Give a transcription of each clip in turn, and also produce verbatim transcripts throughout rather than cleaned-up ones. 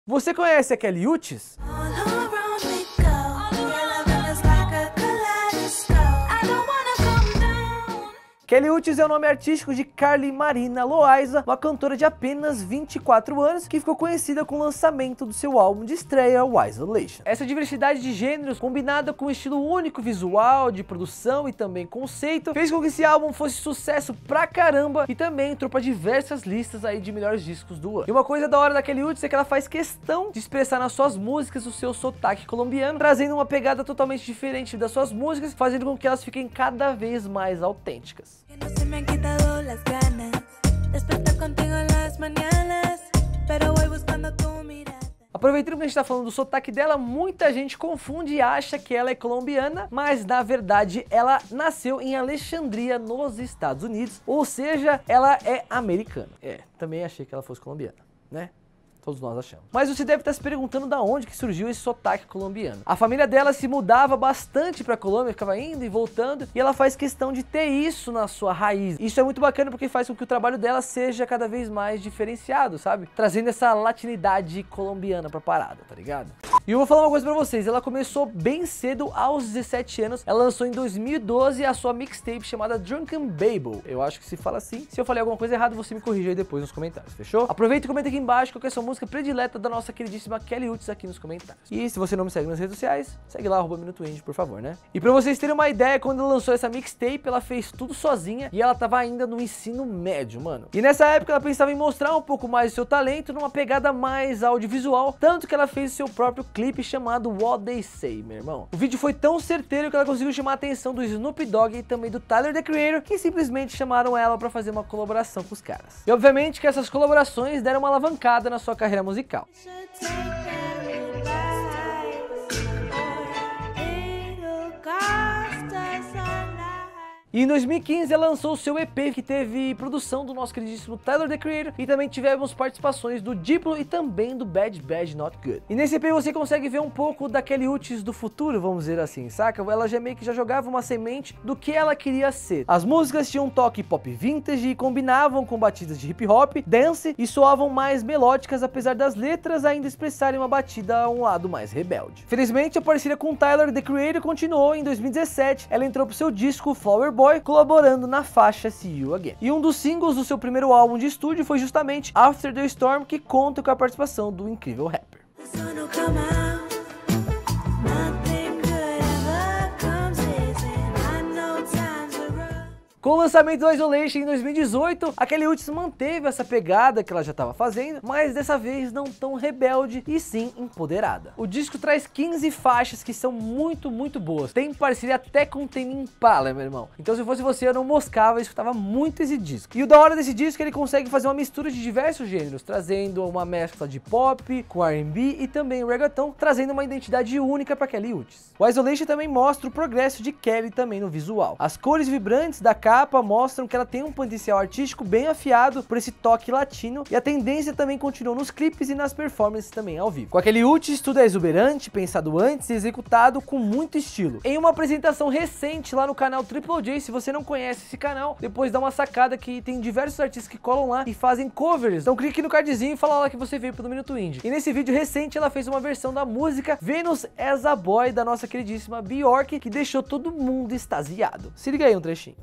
Você conhece a Kelly Uchis? Kelly Uchis é o nome artístico de Carly Marina Loaiza, uma cantora de apenas vinte e quatro anos que ficou conhecida com o lançamento do seu álbum de estreia, Isolation. Essa diversidade de gêneros, combinada com um estilo único visual, de produção e também conceito, fez com que esse álbum fosse sucesso pra caramba e também entrou pra diversas listas aí de melhores discos do ano. E uma coisa da hora da Kelly Uchis é que ela faz questão de expressar nas suas músicas o seu sotaque colombiano, trazendo uma pegada totalmente diferente das suas músicas, fazendo com que elas fiquem cada vez mais autênticas. Aproveitando que a gente tá falando do sotaque dela, muita gente confunde e acha que ela é colombiana, mas na verdade ela nasceu em Alexandria, nos Estados Unidos, ou seja, ela é americana. É, também achei que ela fosse colombiana, né? Todos nós achamos. Mas você deve estar se perguntando da onde que surgiu esse sotaque colombiano. A família dela se mudava bastante pra Colômbia, ficava indo e voltando, e ela faz questão de ter isso na sua raiz. Isso é muito bacana porque faz com que o trabalho dela seja cada vez mais diferenciado, sabe? Trazendo essa latinidade colombiana pra parada, tá ligado? E eu vou falar uma coisa pra vocês, ela começou bem cedo, aos dezessete anos, ela lançou em dois mil e doze a sua mixtape chamada Drunken Babel. Eu acho que se fala assim. Se eu falei alguma coisa errada, você me corrija aí depois nos comentários, fechou? Aproveita e comenta aqui embaixo qual que é a sua música predileta da nossa queridíssima Kelly Uchis aqui nos comentários. E se você não me segue nas redes sociais, segue lá, arroba Minuto Indie, por favor, né? E pra vocês terem uma ideia, quando ela lançou essa mixtape, ela fez tudo sozinha e ela tava ainda no ensino médio, mano. E nessa época ela pensava em mostrar um pouco mais do seu talento numa pegada mais audiovisual, tanto que ela fez o seu próprio clipe chamado What They Say, meu irmão. O vídeo foi tão certeiro que ela conseguiu chamar a atenção do Snoop Dogg e também do Tyler, The Creator, que simplesmente chamaram ela pra fazer uma colaboração com os caras. E obviamente que essas colaborações deram uma alavancada na sua carreira musical. E em dois mil e quinze ela lançou o seu E P, que teve produção do nosso queridíssimo Tyler, The Creator, e também tivemos participações do Diplo e também do Bad Bad Not Good. E nesse E P você consegue ver um pouco da Kelly Uchis do futuro, vamos dizer assim, saca? Ela já meio que já jogava uma semente do que ela queria ser. As músicas tinham um toque pop vintage e combinavam com batidas de hip hop, dance e soavam mais melódicas, apesar das letras ainda expressarem uma batida a um lado mais rebelde. Felizmente a parceria com Tyler, The Creator, continuou. Em dois mil e dezessete ela entrou pro seu disco Flower Boy, colaborando na faixa See You Again. E um dos singles do seu primeiro álbum de estúdio foi justamente After the Storm, que conta com a participação do incrível rapper. Com o lançamento do Isolation em dois mil e dezoito, a Kelly Uchis manteve essa pegada que ela já estava fazendo, mas dessa vez não tão rebelde e sim empoderada. O disco traz quinze faixas que são muito, muito boas. Tem parceria até com Tame Impala, meu irmão. Então se fosse você, eu não moscava e escutava muito esse disco. E o da hora desse disco é que ele consegue fazer uma mistura de diversos gêneros, trazendo uma mescla de pop com R and B e também reggaeton, trazendo uma identidade única para Kelly Uchis. O Isolation também mostra o progresso de Kelly também no visual. As cores vibrantes da capa mostram que ela tem um potencial artístico bem afiado por esse toque latino, e a tendência também continuou nos clipes e nas performances também ao vivo. Com a Kelly Uchis, tudo é exuberante, pensado antes e executado com muito estilo. Em uma apresentação recente lá no canal Triple J, se você não conhece esse canal, depois dá uma sacada que tem diversos artistas que colam lá e fazem covers. Então clique no cardzinho e fala lá que você veio pro Minuto Indie. E nesse vídeo recente ela fez uma versão da música Venus as a Boy da nossa queridíssima Bjork, que deixou todo mundo extasiado. Se liga aí um trechinho.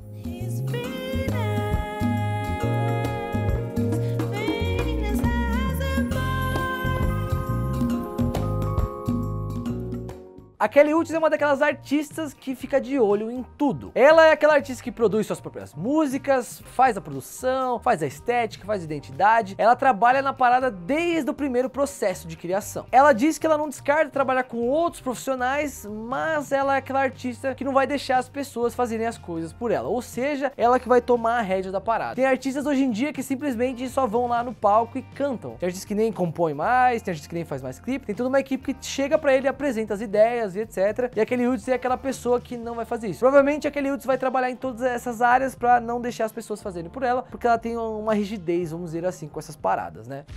A Kelly Uchis é uma daquelas artistas que fica de olho em tudo. Ela é aquela artista que produz suas próprias músicas, faz a produção, faz a estética, faz a identidade. Ela trabalha na parada desde o primeiro processo de criação. Ela diz que ela não descarta trabalhar com outros profissionais, mas ela é aquela artista que não vai deixar as pessoas fazerem as coisas por ela. Ou seja, ela que vai tomar a rédea da parada. Tem artistas hoje em dia que simplesmente só vão lá no palco e cantam. Tem artistas que nem compõem mais, tem artistas que nem faz mais clipe. Tem toda uma equipe que chega pra ele e apresenta as ideias e etcétera. E a Kelly Uchis é aquela pessoa que não vai fazer isso. Provavelmente a Kelly Uchis vai trabalhar em todas essas áreas pra não deixar as pessoas fazerem por ela, porque ela tem uma rigidez, vamos dizer assim, com essas paradas, né?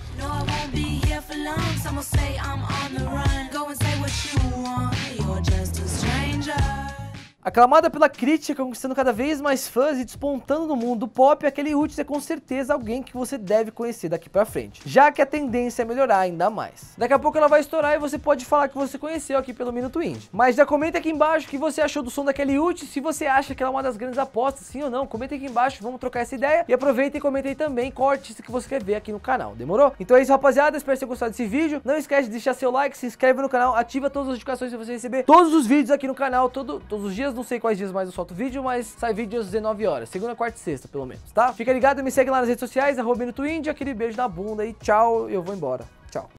Aclamada pela crítica, conquistando cada vez mais fãs e despontando no mundo pop, a Kelly Uchis é com certeza alguém que você deve conhecer daqui pra frente, já que a tendência é melhorar ainda mais. Daqui a pouco ela vai estourar e você pode falar que você conheceu aqui pelo Minuto Indie. Mas já comenta aqui embaixo o que você achou do som da Kelly Uchis, se você acha que ela é uma das grandes apostas, sim ou não, comenta aqui embaixo, vamos trocar essa ideia. E aproveita e comenta aí também qual artista que você quer ver aqui no canal, demorou? Então é isso, rapaziada, espero que vocês tenham gostado desse vídeo. Não esquece de deixar seu like, se inscreve no canal, ativa todas as notificações para você receber todos os vídeos aqui no canal, todo, todos os dias, não sei quais dias mais eu solto vídeo, mas sai vídeo às dezenove horas, segunda, quarta e sexta, pelo menos, tá? Fica ligado, me segue lá nas redes sociais, arroba Minuto Indie, aquele beijo na bunda e tchau, eu vou embora. Tchau.